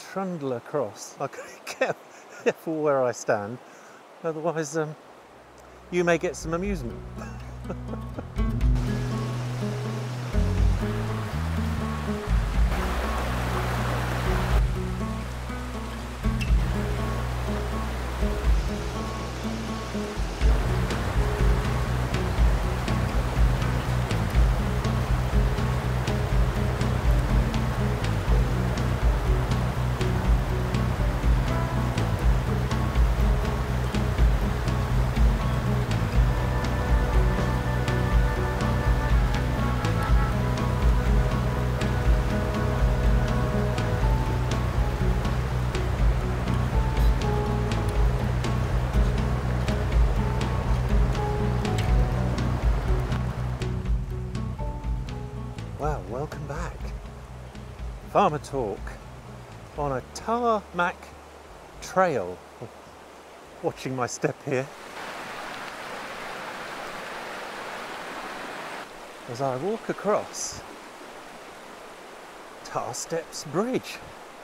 trundle across. I've got to be careful where I stand, otherwise you may get some amusement. Wow, welcome back. Farmer Talk on a tarmac trail. Watching my step here as I walk across Tar Steps Bridge.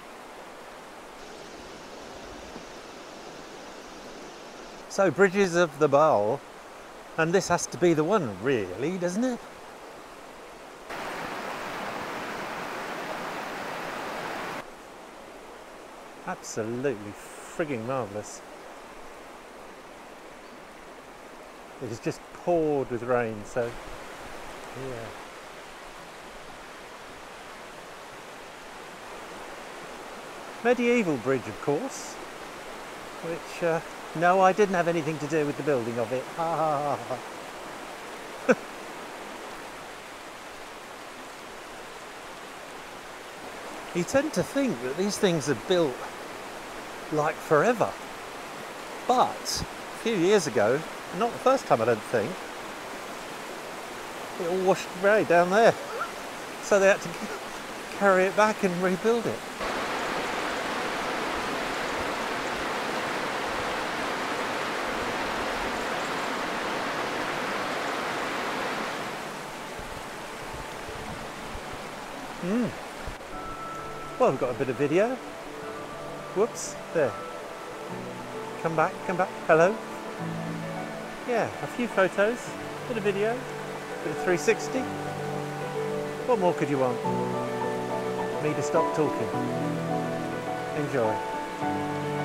So, Bridges of the Bowl, and this has to be the one, really, doesn't it? Absolutely frigging marvellous. It has just poured with rain, so yeah. Medieval bridge, of course, which, no, I didn't have anything to do with the building of it. Ha ha ha ha. You tend to think that these things are built like forever, but a few years ago, not the first time I don't think, it all washed away down there, so they had to carry it back and rebuild it. Well, we've got a bit of video. Whoops, there. Come back, hello. Yeah, a few photos, bit of video, bit of 360. What more could you want? Me to stop talking. Enjoy.